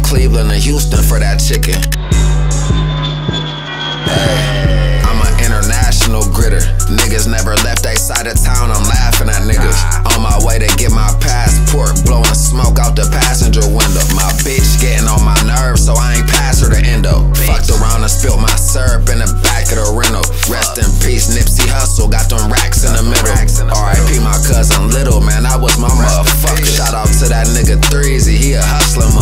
Cleveland to Houston for that chicken. Hey, I'm an international gritter. Niggas never left they side of town, I'm laughing at niggas. On my way to get my passport, blowing smoke out the passenger window. My bitch getting on my nerves, so I ain't pass her the endo. Fucked around and spilled my syrup in the back of the rental. Rest in peace, Nipsey Hussle, got them racks in the middle. R.I.P. my cousin Little, man, that was my motherfucker. Shout out to that nigga Threezy, he a hustler